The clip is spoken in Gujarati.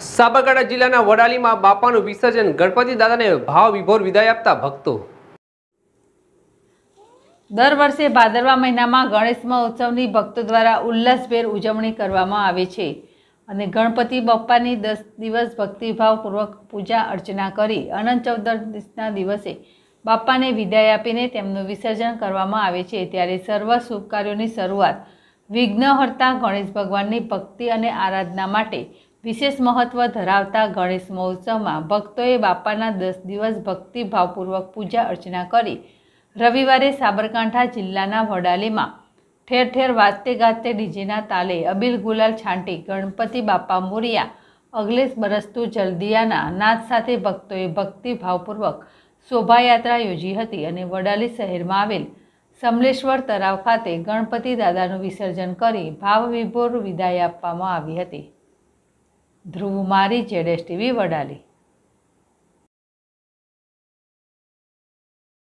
સાબરકાંઠા જિલ્લાના વડાલીમાં બાપાનું વિસર્જન, ગણપતિ દાદાને ભાવવિભોર વિદાય આપતા ભક્તો। દર વર્ષે ભાદરવા મહિનામાં ગણેશ મહોત્સવની ભક્તો દ્વારા ઉલ્લાસભેર ઉજવણી કરવામાં આવે છે અને ગણપતિ બાપ્પાની 10 દિવસ ભક્તિભાવપૂર્વક પૂજા અર્ચના કરી અનંત ચતુર્દશીના દિવસે બાપ્પાને વિદાય આપીને તેમનું વિસર્જન કરવામાં આવે છે। ત્યારે સર્વ શુભ કાર્યોની શરૂઆત વિઘ્નહર્તા ગણેશ ભગવાનની ભક્તિ અને આરાધના માટે વિશેષ મહત્વ ધરાવતા ગણેશ મહોત્સવમાં ભક્તોએ બાપાના 10 દિવસ ભક્તિભાવપૂર્વક પૂજા અર્ચના કરી રવિવારે સાબરકાંઠા જિલ્લાના વડાલીમાં ઠેર ઠેર વાજતે ગાજતે ડીજેના તાલે અબીલ ગુલાલ છાંટી ગણપતિ બાપા મોરિયા અગલે બરસ તું જલ્દીયાના નાદ સાથે ભક્તોએ ભક્તિભાવપૂર્વક શોભાયાત્રા યોજી હતી અને વડાલી શહેરમાં આવેલ સમલેશ્વર તળાવ ખાતે ગણપતિ દાદાનું વિસર્જન કરી ભાવવિભોર વિદાય આપવામાં આવી હતી। ધ્રુવ મારી ZSTV વડાલી।